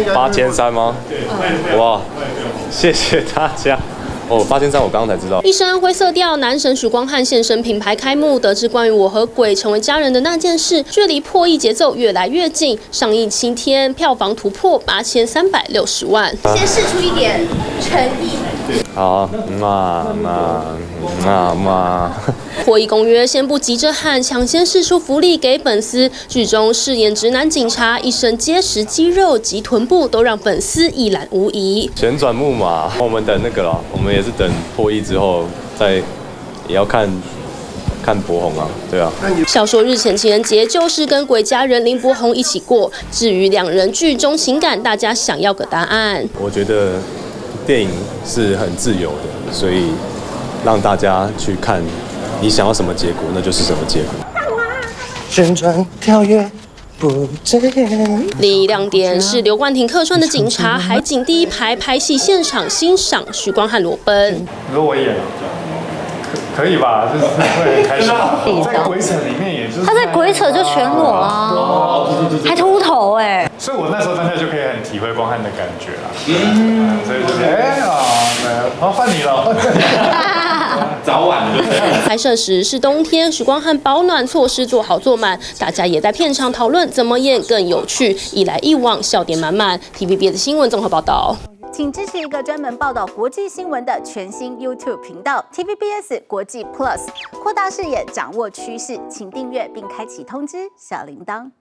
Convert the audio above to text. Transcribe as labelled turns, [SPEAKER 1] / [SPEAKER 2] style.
[SPEAKER 1] 8300吗？哇，谢谢大家。哦，8300我刚刚才知道。
[SPEAKER 2] 一身灰色调男神许光汉现身品牌开幕，得知关于我和鬼成为家人的那件事，距离破亿节奏越来越近。上映7天，票房突破8360万。
[SPEAKER 3] 先释出一点诚意。
[SPEAKER 1] 好，
[SPEAKER 2] 破亿公约先不急着喊，抢先释出福利给粉丝。剧中饰演直男警察，一身结实肌肉及臀部都让粉丝一览无遗。
[SPEAKER 1] 旋转木马，我们等那个了，我们也是等破亿之后再也要看柏宏啊，对啊。
[SPEAKER 2] 笑说日前情人节就是跟鬼家人林柏宏一起过，至于两人剧中情感，大家想要个答案。
[SPEAKER 1] 我觉得电影是很自由的，所以让大家去看。你想要什么结果，那就是什么结果。
[SPEAKER 4] 旋转跳跃不止。
[SPEAKER 2] 另一亮点是刘冠廷客串的警察，海景第一排拍戏现场欣赏许光汉裸奔。
[SPEAKER 5] 你说我演了，可以吧？就是会很开心。在鬼扯里面，也就是
[SPEAKER 6] 他在鬼扯就全裸啊，还秃头哎。
[SPEAKER 5] 所以我那时候真的就可以很体会光汉的感觉啦。所以就好换你了。
[SPEAKER 7] 早晚就
[SPEAKER 2] 拍摄时是冬天，许光汉保暖措施做好做满，大家也在片场讨论怎么演更有趣，一来一往，笑点满满。TVBS 的新闻综合报道。
[SPEAKER 3] 请支持一个专门报道国际新闻的全新 YouTube 频道 TVBS 国际 Plus， 扩大视野，掌握趋势，请订阅并开启通知小铃铛。